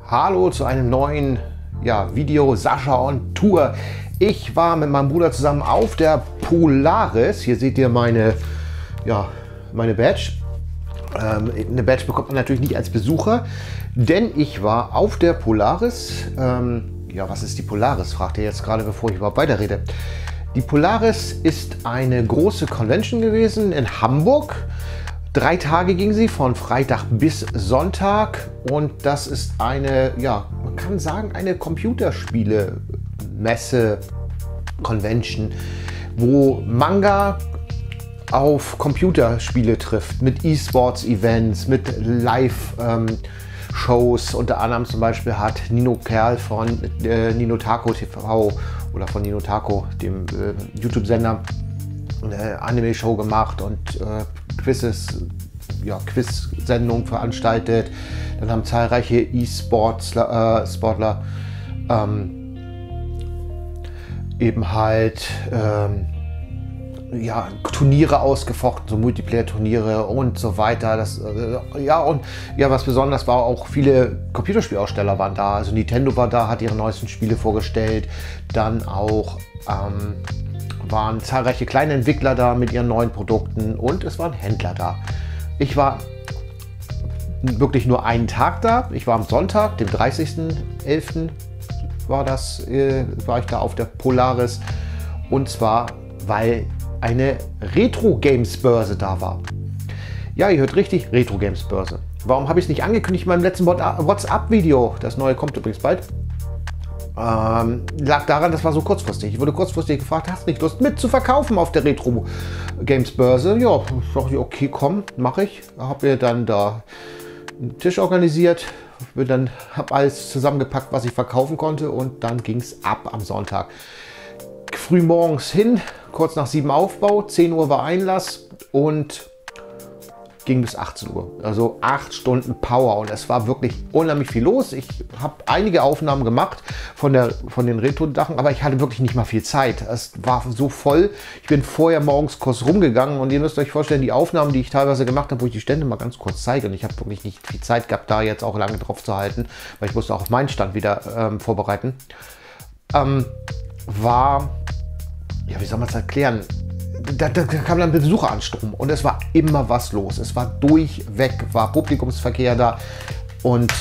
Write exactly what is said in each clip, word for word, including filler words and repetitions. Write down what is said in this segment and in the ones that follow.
Hallo zu einem neuen ja, Video Sascha on Tour. Ich war mit meinem Bruder zusammen auf der Polaris. Hier seht ihr meine, ja, meine Badge. Ähm, eine Badge bekommt man natürlich nicht als Besucher, denn ich war auf der Polaris. Ähm, ja, was ist die Polaris? Fragt ihr jetzt gerade, bevor ich überhaupt weiterrede. Die Polaris ist eine große Convention gewesen in Hamburg. Drei Tage ging sie, von Freitag bis Sonntag, und das ist eine, ja, man kann sagen, eine Computerspiele-Messe, Convention, wo Manga auf Computerspiele trifft, mit E-Sports-Events, mit Live-Shows. Ähm, Unter anderem zum Beispiel hat Nino Kerl von äh, Ninotaco T V oder von Ninotaco, dem äh, YouTube-Sender, eine Anime-Show gemacht und äh, Quizzes, ja, Quiz-Sendungen veranstaltet. Dann haben zahlreiche E-Sportler äh, Sportler, ähm, eben halt ähm, ja, Turniere ausgefochten, so Multiplayer-Turniere und so weiter. Das, äh, ja, und ja, was besonders war, auch viele Computerspielaussteller waren da. Also Nintendo war da, hat ihre neuesten Spiele vorgestellt. Dann auch ähm, waren zahlreiche kleine Entwickler da mit ihren neuen Produkten, und es waren Händler da. Ich war wirklich nur einen Tag da. Ich war am Sonntag, dem dreißigsten elften war das, äh, war ich da auf der Polaris, und zwar, weil eine Retro-Games-Börse da war. Ja, ihr hört richtig, Retro-Games-Börse. Warum habe ich es nicht angekündigt in meinem letzten WhatsApp-Video? Das neue kommt übrigens bald. Ähm, lag daran, das war so kurzfristig. Ich wurde kurzfristig gefragt, hast du nicht Lust mit zu verkaufen auf der Retro Games Börse? Ja, dachte ich, okay, komm, mache ich. Habe mir dann da einen Tisch organisiert, bin dann habe alles zusammengepackt, was ich verkaufen konnte, und dann ging es ab am Sonntag. Früh morgens hin, kurz nach sieben Aufbau, zehn Uhr war Einlass und ging bis achtzehn Uhr. Also acht Stunden Power, und es war wirklich unheimlich viel los. Ich habe einige Aufnahmen gemacht von, der, von den Retro-Sachen, aber ich hatte wirklich nicht mal viel Zeit. Es war so voll. Ich bin vorher morgens kurz rumgegangen, und ihr müsst euch vorstellen, die Aufnahmen, die ich teilweise gemacht habe, wo ich die Stände mal ganz kurz zeige, und ich habe wirklich nicht viel Zeit gehabt, da jetzt auch lange drauf zu halten, weil ich musste auch auf meinen Stand wieder ähm, vorbereiten, ähm, war, ja, wie soll man es erklären? Da, da kam dann Besucheranstrom, und es war immer was los. Es war durchweg, war Publikumsverkehr da, und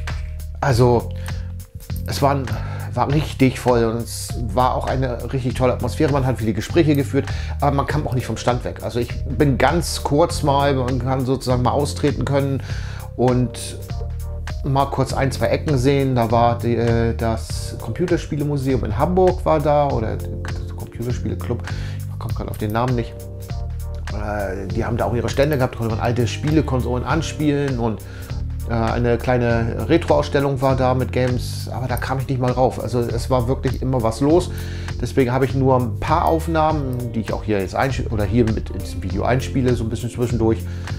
also es war, war richtig voll, und es war auch eine richtig tolle Atmosphäre. Man hat viele Gespräche geführt, aber man kam auch nicht vom Stand weg. Also ich bin ganz kurz mal, man kann sozusagen mal austreten können und mal kurz ein, zwei Ecken sehen. Da war die, das Computerspielemuseum in Hamburg war da, oder der Computerspieleclub. Ich komme gerade auf den Namen nicht. Äh, die haben da auch ihre Stände gehabt, konnte man alte Spielekonsolen anspielen, und äh, eine kleine Retro-Ausstellung war da mit Games, aber da kam ich nicht mal rauf. Also es war wirklich immer was los. Deswegen habe ich nur ein paar Aufnahmen, die ich auch hier jetzt oder hier mit in diesem Video einspiele, so ein bisschen zwischendurch.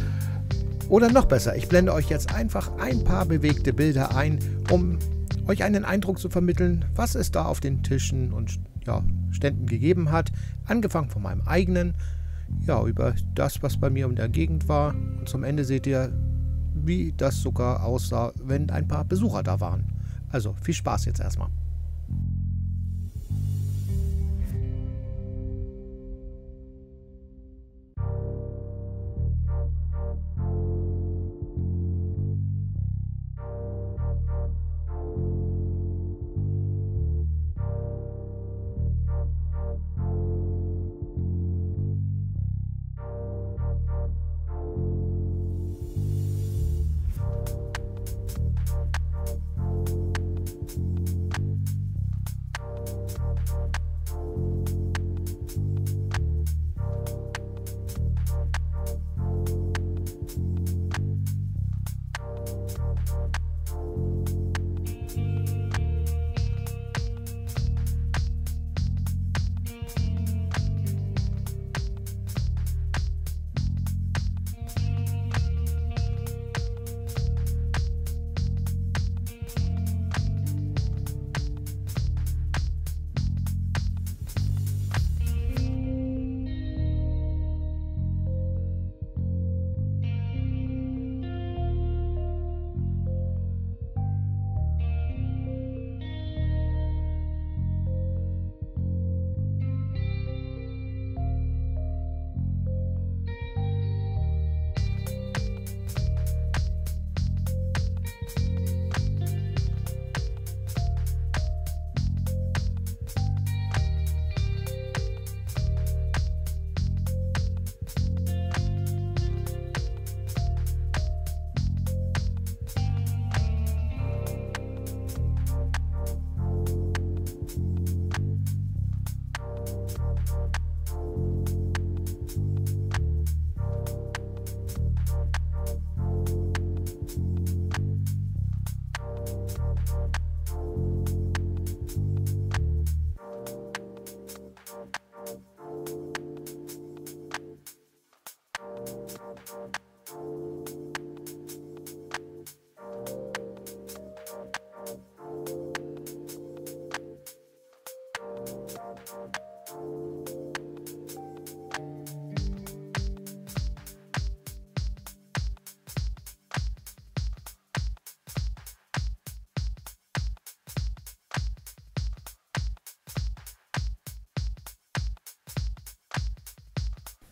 Oder noch besser, ich blende euch jetzt einfach ein paar bewegte Bilder ein, um euch einen Eindruck zu vermitteln, was es da auf den Tischen und ja, Ständen gegeben hat. Angefangen von meinem eigenen, ja, über das, was bei mir in der Gegend war. Und zum Ende seht ihr, wie das sogar aussah, wenn ein paar Besucher da waren. Also viel Spaß jetzt erstmal.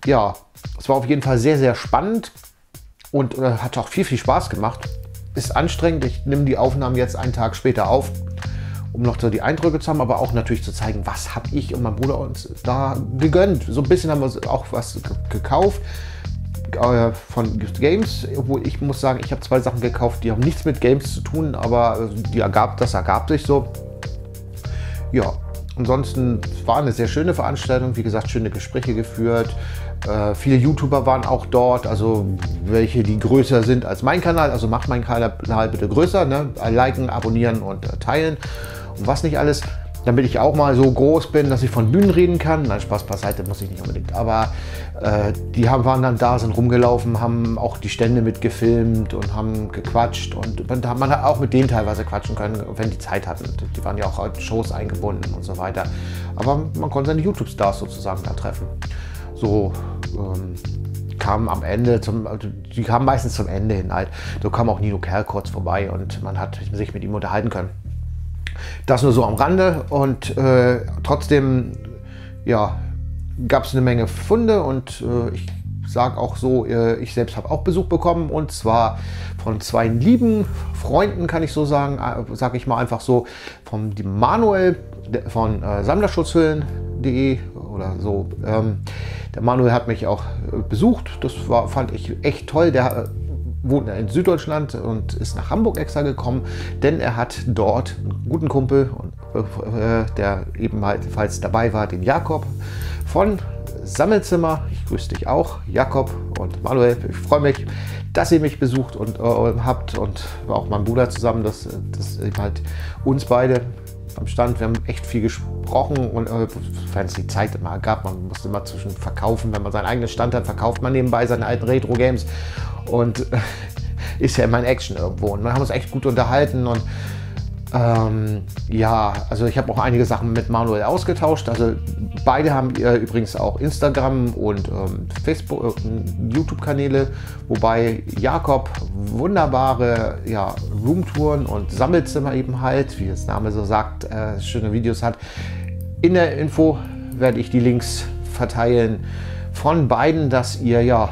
ja, es war auf jeden Fall sehr, sehr spannend und äh, hat auch viel, viel Spaß gemacht. Ist anstrengend. Ich nehme die Aufnahmen jetzt einen Tag später auf, um noch so die Eindrücke zu haben, aber auch natürlich zu zeigen, was habe ich und mein Bruder uns da gegönnt. So ein bisschen haben wir auch was gekauft äh, von Games, obwohl ich muss sagen, ich habe zwei Sachen gekauft, die haben nichts mit Games zu tun, aber die ergab, das ergab sich so. Ja, ansonsten war eine sehr schöne Veranstaltung, wie gesagt, schöne Gespräche geführt. Äh, viele YouTuber waren auch dort, also welche, die größer sind als mein Kanal. Also macht meinen Kanal bitte größer, ne? Liken, abonnieren und äh, teilen und was nicht alles. Damit ich auch mal so groß bin, dass ich von Bühnen reden kann. Nein, Spaß beiseite, muss ich nicht unbedingt. Aber äh, die haben, waren dann da, sind rumgelaufen, haben auch die Stände mitgefilmt und haben gequatscht. Und man hat auch mit denen teilweise quatschen können, wenn die Zeit hatten. Die waren ja auch in Shows eingebunden und so weiter. Aber man konnte seine YouTube-Stars sozusagen da treffen. So ähm, kamen am Ende, zum, die kamen meistens zum Ende hin halt. So kam auch Nino Kerl kurz vorbei und man hat sich mit ihm unterhalten können. Das nur so am Rande und äh, trotzdem ja, gab es eine Menge Funde und äh, ich sage auch so, äh, ich selbst habe auch Besuch bekommen und zwar von zwei lieben Freunden, kann ich so sagen, äh, sage ich mal einfach so, von dem Manuel von äh, Sammlerschutzhüllen punkt de oder so. Ähm, der Manuel hat mich auch äh, besucht, das war, fand ich echt toll. Der äh, wohnt in Süddeutschland und ist nach Hamburg extra gekommen, denn er hat dort einen guten Kumpel, äh, der ebenfalls dabei war, den Jakob von Sammelzimmer. Ich grüße dich auch, Jakob und Manuel. Ich freue mich, dass ihr mich besucht und äh, habt und auch mein Bruder zusammen, dass, dass eben halt uns beide am Stand, wir haben echt viel gesprochen und äh, wenn es die Zeit immer gab, man musste immer zwischen verkaufen, wenn man seinen eigenen Stand hat, verkauft man nebenbei seine alten Retro-Games und äh, ist ja immer in Action irgendwo und wir haben uns echt gut unterhalten und ähm, ja, also ich habe auch einige Sachen mit Manuel ausgetauscht, also beide haben äh, übrigens auch Instagram und ähm, Facebook, äh, YouTube-Kanäle, wobei Jakob wunderbare ja, Roomtouren und Sammelzimmer eben halt, wie das Name so sagt, äh, schöne Videos hat. In der Info werde ich die Links verteilen von beiden, dass ihr ja,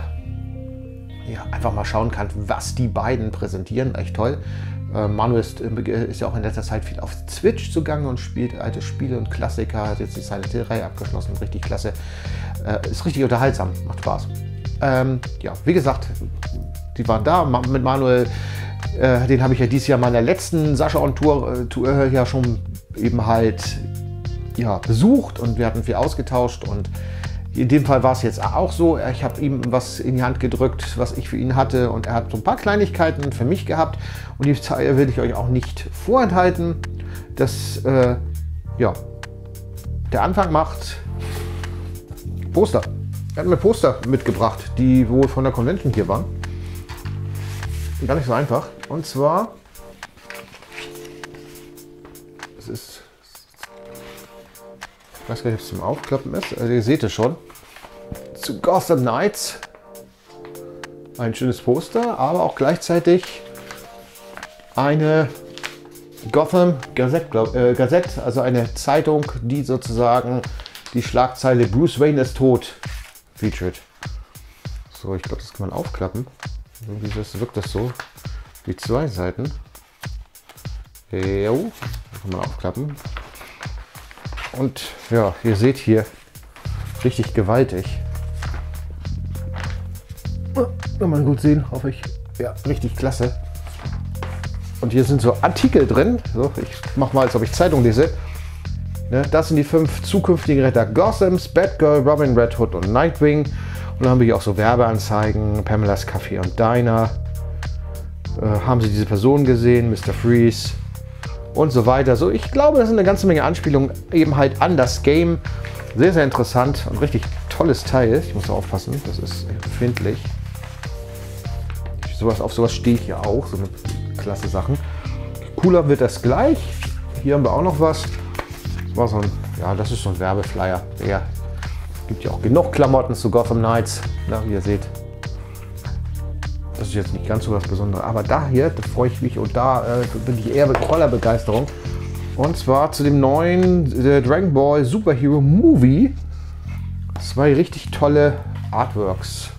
ja einfach mal schauen könnt, was die beiden präsentieren, echt toll. Manuel ist, ist ja auch in letzter Zeit viel auf Twitch zugange und spielt alte Spiele und Klassiker, hat jetzt die Silent Hill-Reihe abgeschlossen, richtig klasse. Äh, ist richtig unterhaltsam, macht Spaß. Ähm, ja, wie gesagt, die waren da mit Manuel, äh, den habe ich ja dieses Jahr meiner letzten Sascha on Tour, äh, Tour ja schon eben halt ja, besucht und wir hatten viel ausgetauscht und in dem Fall war es jetzt auch so, ich habe ihm was in die Hand gedrückt, was ich für ihn hatte und er hat so ein paar Kleinigkeiten für mich gehabt und die will ich euch auch nicht vorenthalten. Das, äh, ja, der Anfang macht Poster. Er hat mir Poster mitgebracht, die wohl von der Convention hier waren. Gar nicht so einfach. Und zwar, es ist, ich weiß gar nicht, ob es zum Aufklappen ist, also ihr seht es schon. Zu Gotham Knights. Ein schönes Poster, aber auch gleichzeitig eine Gotham Gazette, glaub, äh, Gazette, also eine Zeitung, die sozusagen die Schlagzeile Bruce Wayne ist tot featured. So, ich glaube, das kann man aufklappen. Irgendwie das, wirkt das so. Die zwei Seiten. Jo, kann man aufklappen. Und ja, ihr seht hier, richtig gewaltig. Kann man gut sehen, hoffe ich. Ja, richtig klasse. Und hier sind so Artikel drin. So, ich mache mal, als ob ich Zeitung lese. Ne, das sind die fünf zukünftigen Retter Gothams, Batgirl, Robin, Red Hood und Nightwing. Und dann haben wir hier auch so Werbeanzeigen, Pamela's Café und Diner. Äh, haben Sie diese Person gesehen, Mister Freeze und so weiter. So, ich glaube, das sind eine ganze Menge Anspielungen eben halt an das Game. Sehr, sehr interessant und richtig tolles Teil. Ich muss aufpassen, das ist empfindlich. Sowas, auf sowas stehe ich hier auch, so eine klasse Sachen. Cooler wird das gleich. Hier haben wir auch noch was. Das war so ein, ja, das ist so ein Werbeflyer. Ja, gibt ja auch genug Klamotten zu Gotham Knights, na, wie ihr seht. Das ist jetzt nicht ganz so was Besonderes, aber da hier, da freue ich mich und da äh, bin ich eher mit voller Begeisterung. Und zwar zu dem neuen äh, Dragon Ball Superhero Movie. Zwei richtig tolle Artworks.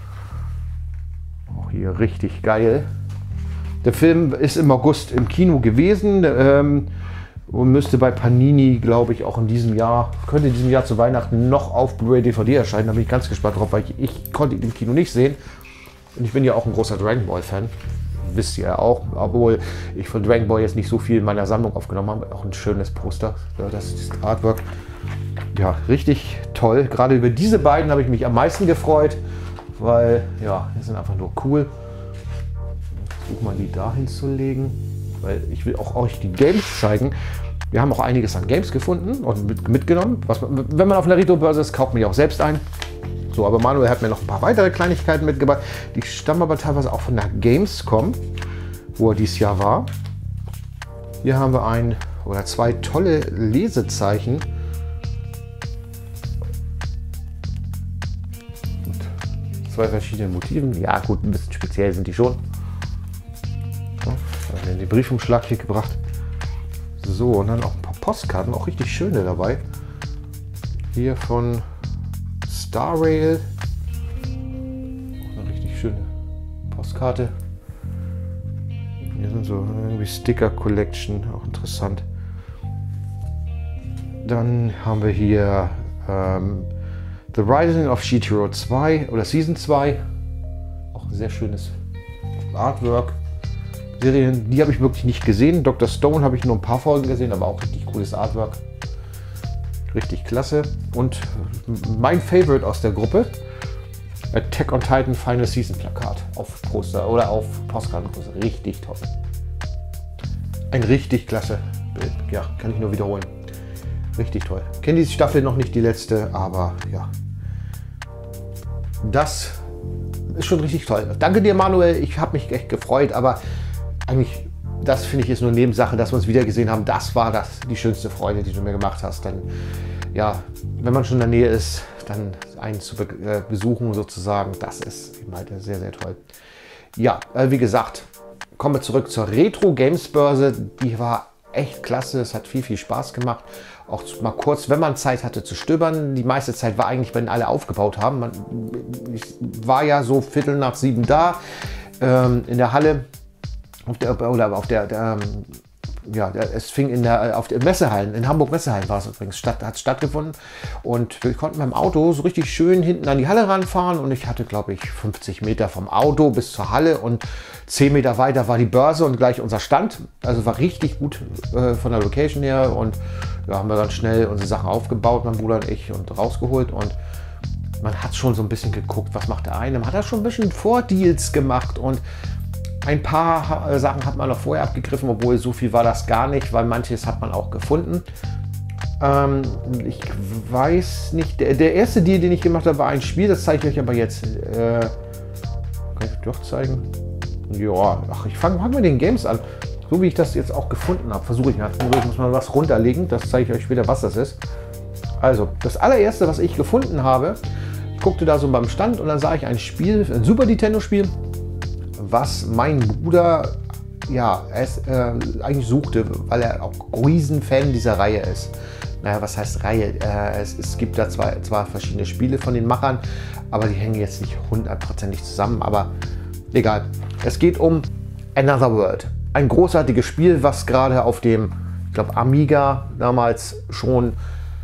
Auch hier richtig geil. Der Film ist im August im Kino gewesen ähm, und müsste bei Panini, glaube ich, auch in diesem Jahr, könnte in diesem Jahr zu Weihnachten noch auf Blu-ray D V D erscheinen. Da bin ich ganz gespannt drauf, weil ich, ich konnte ihn im Kino nicht sehen. Und ich bin ja auch ein großer Dragon Ball Fan. Wisst ihr ja auch, obwohl ich von Dragon Ball jetzt nicht so viel in meiner Sammlung aufgenommen habe. Auch ein schönes Poster. Das ist das Artwork. Ja, richtig toll. Gerade über diese beiden habe ich mich am meisten gefreut, weil ja, die sind einfach nur cool. Versuche mal die da hinzulegen, weil ich will auch euch die Games zeigen. Wir haben auch einiges an Games gefunden und mit, mitgenommen. Was, wenn man auf einer Retro-Börse ist, kauft man die auch selbst ein. So, aber Manuel hat mir noch ein paar weitere Kleinigkeiten mitgebracht. Die stammen aber teilweise auch von der Gamescom, wo er dieses Jahr war. Hier haben wir ein oder zwei tolle Lesezeichen. Mit zwei verschiedenen Motiven. Ja gut, ein bisschen speziell sind die schon. So, dann haben wir den Briefumschlag hier gebracht. So, und dann auch ein paar Postkarten, auch richtig schöne dabei. Hier von Star Rail. Auch eine richtig schöne Postkarte. Hier sind so irgendwie Sticker Collection, auch interessant. Dann haben wir hier ähm, The Rising of Shitiro zwei oder Season zwei. Auch ein sehr schönes Artwork. Serien, die habe ich wirklich nicht gesehen. Doktor Stone habe ich nur ein paar Folgen gesehen, aber auch richtig cooles Artwork. Richtig klasse. Und mein Favorite aus der Gruppe, Attack on Titan Final Season Plakat auf Poster oder auf Postkartenposter. Richtig toll. Ein richtig klasse Bild. Ja, kann ich nur wiederholen. Richtig toll. Kenne die Staffel noch nicht, die letzte, aber ja. Das ist schon richtig toll. Danke dir, Manuel. Ich habe mich echt gefreut, aber eigentlich, das finde ich ist nur Nebensache, dass wir uns wieder gesehen haben. Das war das, die schönste Freude, die du mir gemacht hast. Denn ja, wenn man schon in der Nähe ist, dann einen zu be äh, besuchen sozusagen, das ist eben halt sehr, sehr toll. Ja, äh, wie gesagt, kommen wir zurück zur Retro Games Börse. Die war echt klasse. Es hat viel, viel Spaß gemacht. Auch mal kurz, wenn man Zeit hatte zu stöbern. Die meiste Zeit war eigentlich, wenn alle aufgebaut haben. Man, ich war ja so Viertel nach sieben da ähm, in der Halle. Auf der, oder auf der, der ähm, ja, der, es fing in der, auf der Messehallen, in Hamburg Messehallen war es übrigens, statt, hat stattgefunden. Und wir konnten mit dem Auto so richtig schön hinten an die Halle ranfahren. Und ich hatte, glaube ich, fünfzig Meter vom Auto bis zur Halle und zehn Meter weiter war die Börse und gleich unser Stand. Also war richtig gut äh, von der Location her. Und ja, haben wir dann schnell unsere Sachen aufgebaut, mein Bruder und ich, und rausgeholt. Und man hat schon so ein bisschen geguckt, was macht der eine. Man hat da schon ein bisschen Vordeals gemacht und ein paar Sachen hat man noch vorher abgegriffen, obwohl so viel war das gar nicht, weil manches hat man auch gefunden. Ähm, ich weiß nicht, der, der erste Deal, den ich gemacht habe, war ein Spiel, das zeige ich euch aber jetzt. Äh, kann ich doch zeigen? Ja, ach, ich fange fang mit den Games an. So wie ich das jetzt auch gefunden habe, versuche ich mal. Ich muss mal was runterlegen, das zeige ich euch später, was das ist. Also, das allererste, was ich gefunden habe, ich guckte da so beim Stand und dann sah ich ein Spiel, ein Super Nintendo-Spiel, was mein Bruder ja es, äh, eigentlich suchte, weil er auch Riesenfan dieser Reihe ist. Naja, was heißt Reihe? Äh, es, es gibt da zwar, zwar verschiedene Spiele von den Machern, aber die hängen jetzt nicht hundertprozentig zusammen, aber egal. Es geht um Another World. Ein großartiges Spiel, was gerade auf dem, ich glaube, Amiga damals schon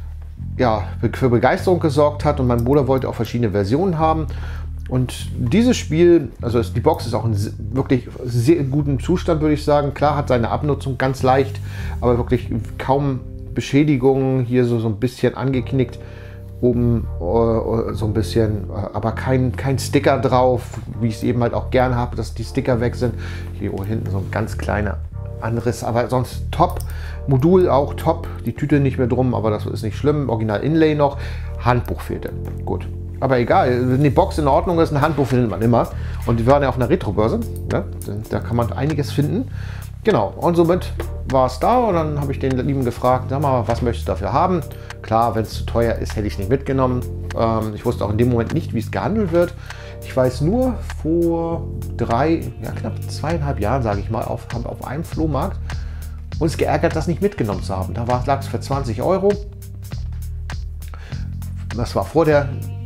ja, für Begeisterung gesorgt hat und mein Bruder wollte auch verschiedene Versionen haben. Und dieses Spiel, also die Box ist auch in wirklich sehr gutem Zustand, würde ich sagen. Klar hat seine Abnutzung ganz leicht, aber wirklich kaum Beschädigungen. Hier so, so ein bisschen angeknickt, oben äh, so ein bisschen, aber kein, kein Sticker drauf, wie ich es eben halt auch gern habe, dass die Sticker weg sind. Hier hinten so ein ganz kleiner Anriss, aber sonst top. Modul auch top, die Tüte nicht mehr drum, aber das ist nicht schlimm. Original Inlay noch, Handbuch fehlte. Gut. Aber egal, wenn die Box in Ordnung ist, ein Handbuch findet man immer. Und wir waren ja auf einer Retro-Börse, ja, da kann man einiges finden. Genau, und somit war es da und dann habe ich den Lieben gefragt, sag mal, was möchtest du dafür haben? Klar, wenn es zu teuer ist, hätte ich es nicht mitgenommen. Ähm, ich wusste auch in dem Moment nicht, wie es gehandelt wird. Ich weiß nur, vor drei, ja knapp zweieinhalb Jahren, sage ich mal, auf, auf einem Flohmarkt uns geärgert, das nicht mitgenommen zu haben. Da lag es für zwanzig Euro. Das war vor der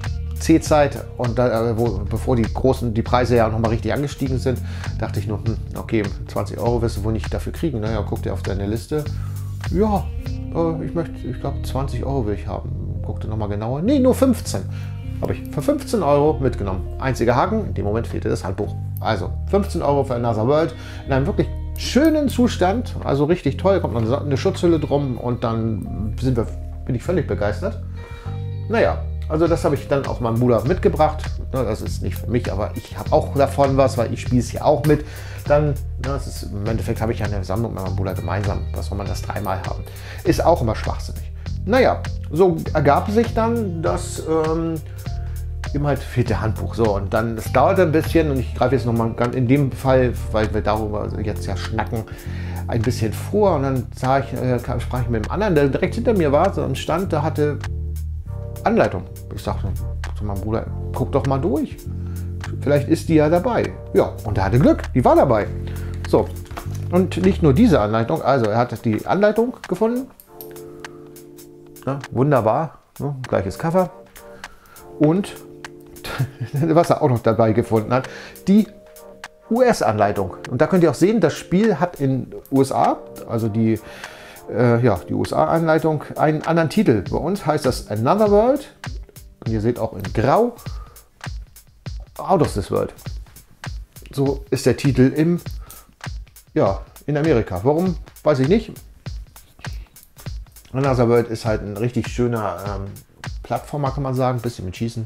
C-Zeit und da, wo, bevor die großen, die Preise ja nochmal richtig angestiegen sind, dachte ich nur, hm, okay, zwanzig Euro wirst du wohl nicht dafür kriegen. Naja, guck dir auf deine Liste. Ja, äh, ich möchte, ich glaube zwanzig Euro will ich haben. Guck dir nochmal genauer. Nee, nur fünfzehn. Habe ich für fünfzehn Euro mitgenommen. Einziger Haken, in dem Moment fehlte das Handbuch. Also fünfzehn Euro für Another World in einem wirklich schönen Zustand. Also richtig toll, kommt noch eine Schutzhülle drum und dann sind wir, bin ich völlig begeistert. Naja, also das habe ich dann auch meinem Bruder mitgebracht. Das ist nicht für mich, aber ich habe auch davon was, weil ich spiele es ja auch mit. Dann, das ist, im Endeffekt habe ich ja eine Sammlung mit meinem Bruder gemeinsam. Was soll man das dreimal haben? Ist auch immer schwachsinnig. Naja, so ergab sich dann, dass ähm, eben halt fehlte Handbuch. So, und dann, das dauerte ein bisschen und ich greife jetzt nochmal in dem Fall, weil wir darüber jetzt ja schnacken, ein bisschen vor. Und dann sah ich, äh, sprach ich mit dem anderen, der direkt hinter mir war, so am Stand, der hatte Anleitung. Ich sagte zu meinem Bruder, guck doch mal durch. Vielleicht ist die ja dabei. Ja, und er hatte Glück, die war dabei. So, und nicht nur diese Anleitung, also er hat die Anleitung gefunden. Ja, wunderbar, ne, gleiches Cover. Und was er auch noch dabei gefunden hat, die U S-Anleitung. Und da könnt ihr auch sehen, das Spiel hat in U S A, also die, äh, ja, die U S A-Anleitung, einen anderen Titel. Bei uns heißt das Another World. Und ihr seht auch in Grau, Out of this World. So ist der Titel im, ja, in Amerika. Warum, weiß ich nicht. Another World ist halt ein richtig schöner ähm, Plattformer, kann man sagen. Ein bisschen mit Schießen.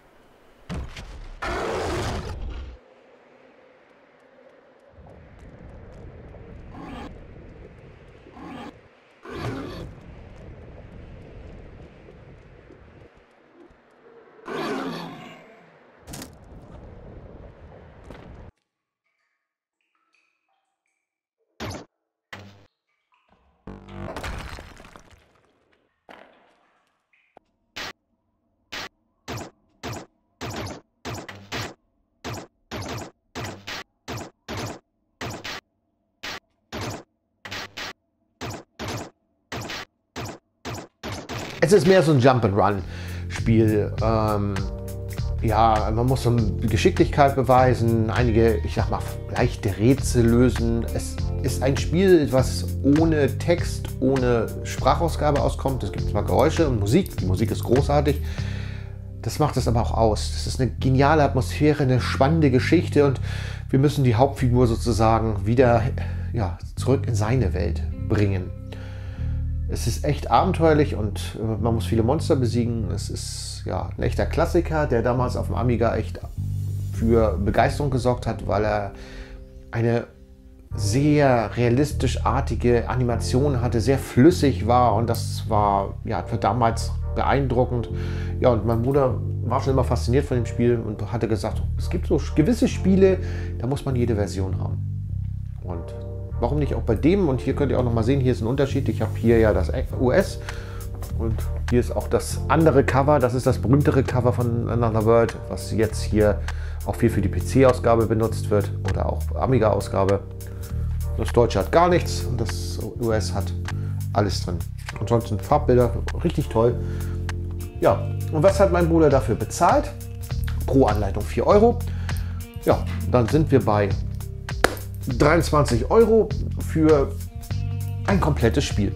Es ist mehr so ein Jump-and-Run-Spiel. Ähm, ja, man muss so eine Geschicklichkeit beweisen, einige, ich sag mal, leichte Rätsel lösen. Es ist ein Spiel, was ohne Text, ohne Sprachausgabe auskommt. Es gibt zwar Geräusche und Musik, die Musik ist großartig. Das macht es aber auch aus. Das ist eine geniale Atmosphäre, eine spannende Geschichte und wir müssen die Hauptfigur sozusagen wieder, ja, zurück in seine Welt bringen. Es ist echt abenteuerlich und äh, man muss viele Monster besiegen. Es ist ja ein echter Klassiker, der damals auf dem Amiga echt für Begeisterung gesorgt hat, weil er eine sehr realistisch-artige Animation hatte, sehr flüssig war und das war ja für damals beeindruckend. Ja, und mein Bruder war schon immer fasziniert von dem Spiel und hatte gesagt, es gibt so gewisse Spiele, da muss man jede Version haben. Und warum nicht auch bei dem? Und hier könnt ihr auch noch mal sehen, hier ist ein Unterschied. Ich habe hier ja das U S und hier ist auch das andere Cover. Das ist das berühmtere Cover von Another World, was jetzt hier auch viel für die P C-Ausgabe benutzt wird oder auch Amiga-Ausgabe. Das Deutsche hat gar nichts und das U S hat alles drin. Ansonsten Farbbilder, richtig toll. Ja, und was hat mein Bruder dafür bezahlt? Pro Anleitung vier Euro. Ja, dann sind wir bei dreiundzwanzig Euro für ein komplettes Spiel.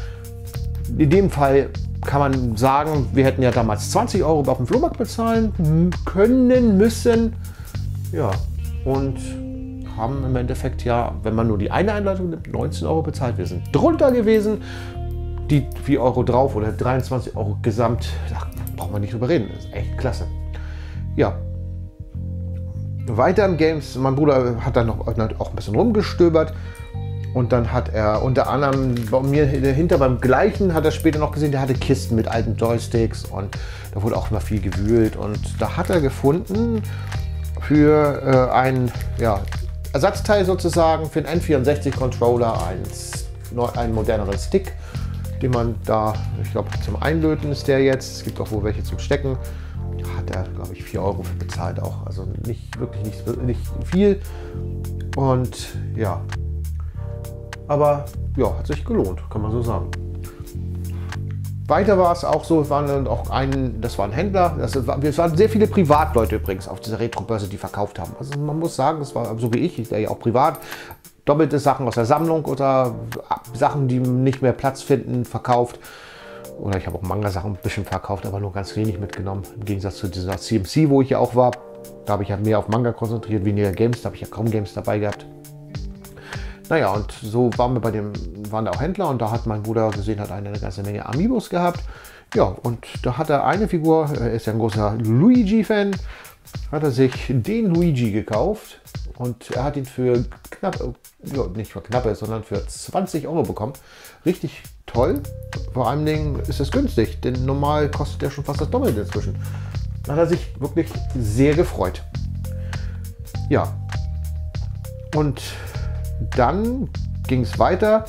In dem Fall kann man sagen, wir hätten ja damals zwanzig Euro auf dem Flohmarkt bezahlen können, müssen. Ja, und haben im Endeffekt ja, wenn man nur die eine Einleitung nimmt, neunzehn Euro bezahlt. Wir sind drunter gewesen. Die vier Euro drauf oder dreiundzwanzig Euro gesamt, da braucht man nicht drüber reden. Das ist echt klasse. Ja. Weiter im Games, mein Bruder hat dann noch auch ein bisschen rumgestöbert und dann hat er unter anderem bei mir hinter beim gleichen, hat er später noch gesehen, der hatte Kisten mit alten Joysticks und da wurde auch immer viel gewühlt und da hat er gefunden für äh, ein ja, Ersatzteil sozusagen für den N vierundsechzig Controller ein, ein moderneren Stick, den man da, ich glaube zum Einlöten ist der jetzt, es gibt auch wohl welche zum Stecken. Hat er, glaube ich, vier Euro für bezahlt auch. Also nicht wirklich nicht, nicht viel. Und ja. Aber ja, hat sich gelohnt, kann man so sagen. weiter war es auch so, es waren dann auch ein, das war ein Händler, das war, es waren sehr viele Privatleute übrigens auf dieser Retro-Börse, die verkauft haben. Also man muss sagen, das war so wie ich, ich wäre ja auch privat, doppelte Sachen aus der Sammlung oder Sachen, die nicht mehr Platz finden, verkauft. Oder ich habe auch Manga-Sachen ein bisschen verkauft, aber nur ganz wenig mitgenommen. Im Gegensatz zu dieser C M C, wo ich ja auch war. Da habe ich ja mehr auf Manga konzentriert, weniger Games. Da habe ich ja kaum Games dabei gehabt. Naja, und so waren wir bei dem, waren da auch Händler und da hat mein Bruder gesehen, hat eine ganze Menge Amiibos gehabt. Ja, und da hat er eine Figur, er ist ja ein großer Luigi-Fan, hat er sich den Luigi gekauft und er hat ihn für knapp, ja, nicht für knappe, sondern für zwanzig Euro bekommen. Richtig toll. Vor allen Dingen ist es günstig, denn normal kostet der schon fast das Doppelte inzwischen. Da hat er sich wirklich sehr gefreut. Ja, und dann ging es weiter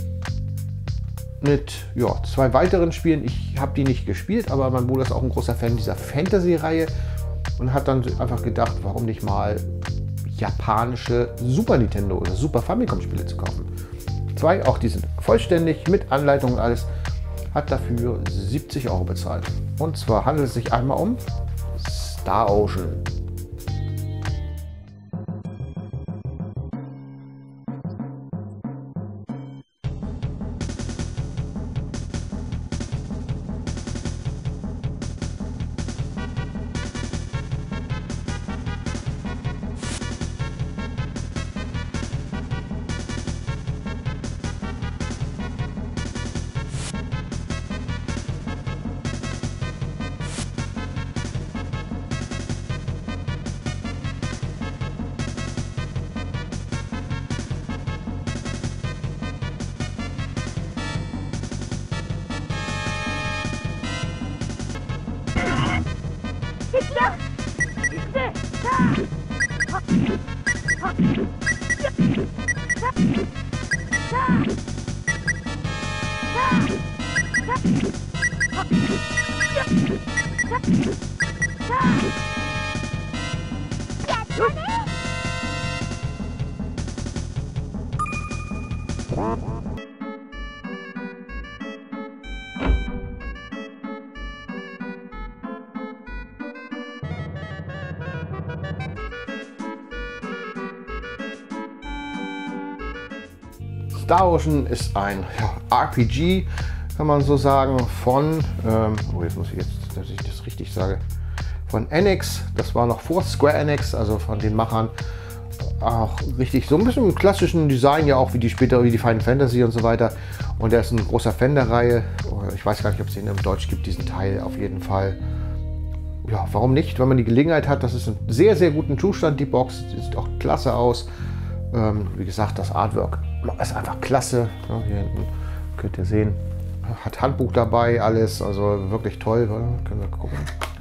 mit ja, zwei weiteren Spielen. Ich habe die nicht gespielt, aber mein Bruder ist auch ein großer Fan dieser Fantasy-Reihe und hat dann einfach gedacht, warum nicht mal japanische Super Nintendo oder Super Famicom-Spiele zu kaufen. Zwei, auch die sind vollständig mit Anleitung und alles, hat dafür siebzig Euro bezahlt. Und zwar handelt es sich einmal um Star Ocean. Star Ocean ist ein ja, R P G, kann man so sagen, von, ähm, oh jetzt muss ich jetzt, dass ich das richtig sage, von Enix, das war noch vor Square Enix, also von den Machern, auch richtig, so ein bisschen im klassischen Design, ja auch wie die später, wie die Final Fantasy und so weiter. Und er ist ein großer Fan der Reihe, ich weiß gar nicht, ob es den im Deutsch gibt, diesen Teil auf jeden Fall. Ja, warum nicht, wenn man die Gelegenheit hat, das ist in sehr, sehr guten Zustand, die Box sieht auch klasse aus. Ähm, wie gesagt, das Artwork ist einfach klasse. Ja, hier hinten könnt ihr sehen, hat Handbuch dabei, alles, also wirklich toll. Können wir gucken.